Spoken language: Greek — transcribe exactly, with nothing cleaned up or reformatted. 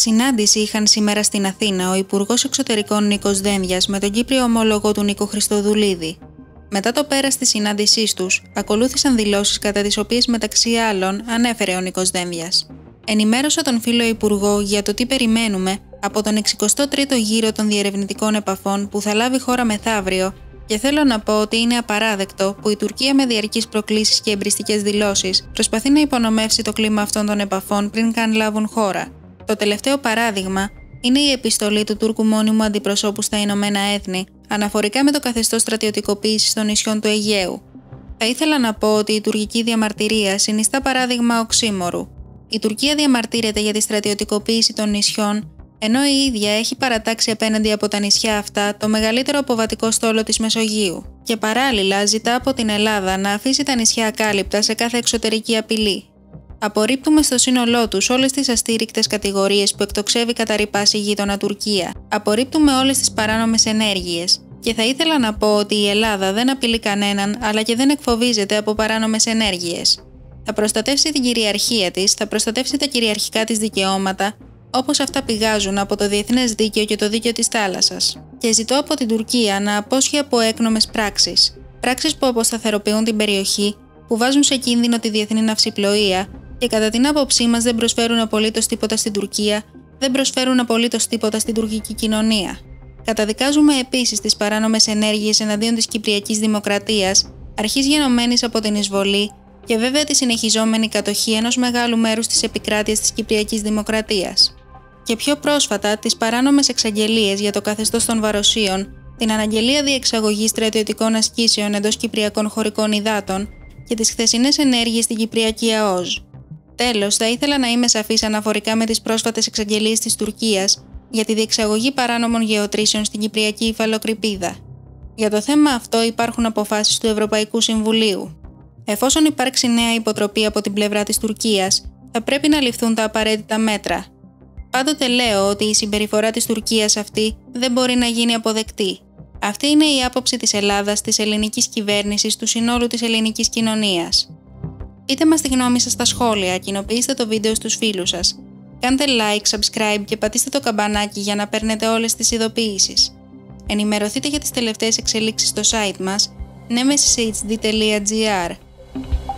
Συνάντηση είχαν σήμερα στην Αθήνα ο Υπουργός Εξωτερικών Νίκος Δένδιας με τον Κύπριο ομόλογο του Νίκο Χριστοδουλίδη. Μετά το πέρας της συνάντησής τους, ακολούθησαν δηλώσεις κατά τις οποίες μεταξύ άλλων ανέφερε ο Νίκος Δένδιας. Ενημέρωσα τον φίλο Υπουργό για το τι περιμένουμε από τον εξηκοστό τρίτο γύρο των διερευνητικών επαφών που θα λάβει χώρα μεθαύριο και θέλω να πω ότι είναι απαράδεκτο που η Τουρκία με διαρκείς προκλήσεις και εμπριστικές δηλώσεις προσπαθεί να υπονομεύσει το κλίμα αυτών των επαφών πριν καν λάβουν χώρα. Το τελευταίο παράδειγμα είναι η επιστολή του Τούρκου μόνιμου αντιπροσώπου στα Ηνωμένα Έθνη αναφορικά με το καθεστώς στρατιωτικοποίησης των νησιών του Αιγαίου. Θα ήθελα να πω ότι η τουρκική διαμαρτυρία συνιστά παράδειγμα οξύμορου. Η Τουρκία διαμαρτύρεται για τη στρατιωτικοποίηση των νησιών, ενώ η ίδια έχει παρατάξει απέναντι από τα νησιά αυτά το μεγαλύτερο αποβατικό στόλο της Μεσογείου και παράλληλα ζητά από την Ελλάδα να αφήσει τα νησιά ακάλυπτα σε κάθε εξωτερική απειλή. Απορρίπτουμε στο σύνολό τους όλες τις αστήρικτες κατηγορίες που εκτοξεύει κατά ρηπάς η γείτονα Τουρκία. Απορρίπτουμε όλες τις παράνομες ενέργειες. Και θα ήθελα να πω ότι η Ελλάδα δεν απειλεί κανέναν, αλλά και δεν εκφοβίζεται από παράνομες ενέργειες. Θα προστατεύσει την κυριαρχία της, θα προστατεύσει τα κυριαρχικά της δικαιώματα, όπως αυτά πηγάζουν από το διεθνές δίκαιο και το δίκαιο της θάλασσας. Και ζητώ από την Τουρκία να απόσχει από έκνομες πράξεις. Πράξεις που αποσταθεροποιούν την περιοχή, που βάζουν σε κίνδυνο τη διεθνή ναυσιπλοεία και κατά την άποψή μας δεν προσφέρουν απολύτως τίποτα στην Τουρκία, δεν προσφέρουν απολύτως τίποτα στην τουρκική κοινωνία. Καταδικάζουμε επίσης τις παράνομες ενέργειες εναντίον της Κυπριακής Δημοκρατίας, αρχής γενομένης από την εισβολή και βέβαια τη συνεχιζόμενη κατοχή ενός μεγάλου μέρους της επικράτειας της Κυπριακής Δημοκρατίας. Και πιο πρόσφατα τις παράνομες εξαγγελίες για το καθεστώς των Βαροσίων, την αναγγελία διεξαγωγής στρατιωτικών ασκήσεων εντός Κυπριακών χωρικών υδάτων και τις χθεσινές ενέργειες στην Κυπριακή ΑΟΣ. Τέλος, θα ήθελα να είμαι σαφής αναφορικά με τις πρόσφατες εξαγγελίες της Τουρκίας για τη διεξαγωγή παράνομων γεωτρήσεων στην Κυπριακή υφαλοκρηπίδα. Για το θέμα αυτό υπάρχουν αποφάσεις του Ευρωπαϊκού Συμβουλίου. Εφόσον υπάρξει νέα υποτροπή από την πλευρά της Τουρκίας, θα πρέπει να ληφθούν τα απαραίτητα μέτρα. Πάντοτε λέω ότι η συμπεριφορά της Τουρκίας αυτή δεν μπορεί να γίνει αποδεκτή. Αυτή είναι η άποψη της Ελλάδας, της ελληνικής κυβέρνησης, του συνόλου της ελληνικής κοινωνίας. Πείτε μας τη γνώμη σας στα σχόλια, κοινοποιήστε το βίντεο στους φίλους σας. Κάντε like, subscribe και πατήστε το καμπανάκι για να παίρνετε όλες τις ειδοποιήσεις. Ενημερωθείτε για τις τελευταίες εξελίξεις στο site μας nemesis h d τελεία g r.